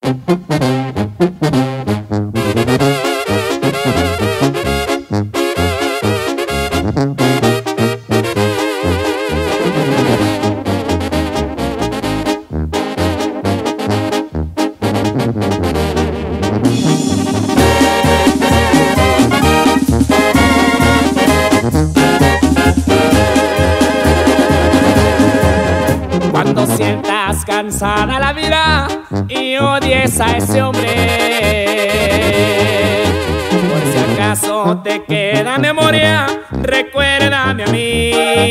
Cuando sientas cansada la vida y odies a ese hombre, por si acaso te queda memoria, recuérdame a mí,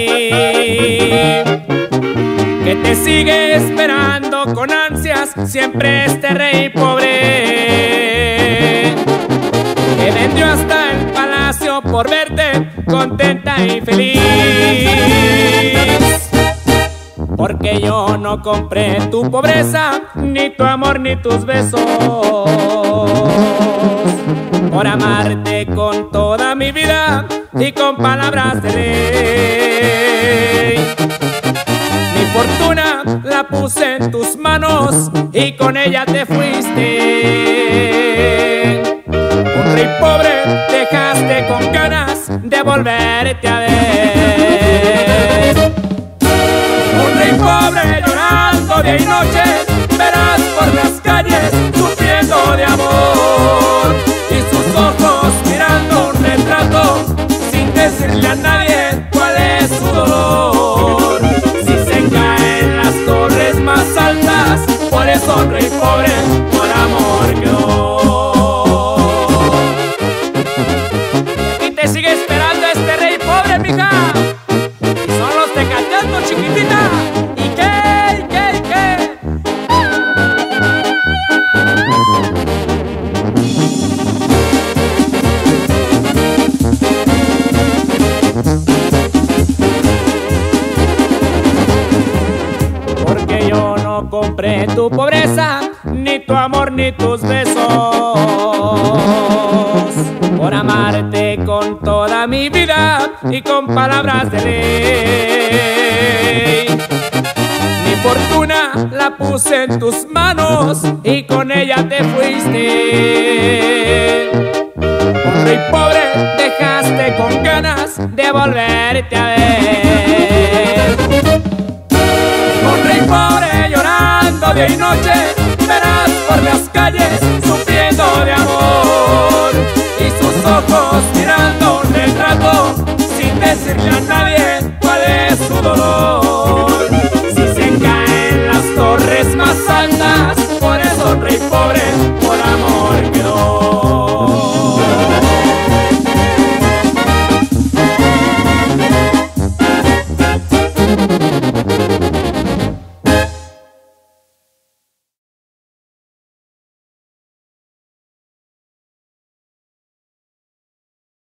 que te sigue esperando con ansias siempre este rey pobre, que vendió hasta el palacio por verte contenta y feliz. Porque yo no compré tu pobreza, ni tu amor, ni tus besos, por amarte con toda mi vida y con palabras de ley. Mi fortuna la puse en tus manos y con ella te fuiste. Un rey pobre dejaste con ganas de volverte a ver. Un rey pobre llorando día y noche, verás por las calles sufriendo de amor, y sus ojos mirando un retrato sin decirle a nadie cuál es su dolor. Si se caen las torres más altas, por eso un rey pobre por amor quedó. Y te sigue esperando este rey pobre, mija. Y son los tecateando, chiquitita. ¿Y qué? Porque yo no compré tu pobreza, ni tu amor, ni tus besos, por amarte con toda mi vida y con palabras de ley. Mi fortuna la puse en tus manos y con ella te fuiste. Un rey pobre dejaste con ganas de volverte a ver. Un rey pobre llorando día y noche,